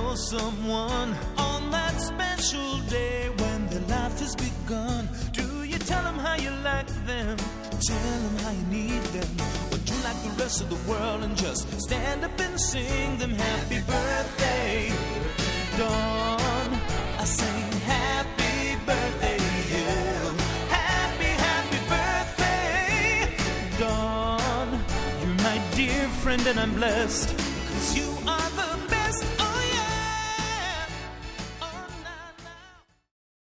for someone on that special day when their life has begun? Do you tell them how you like them? Tell them how you need them? Or do you like the rest of the world and just stand up and sing them happy birthday? Dawn, I sing happy birthday to you. Happy, happy birthday, Dawn. You're my dear friend and I'm blessed, 'cause you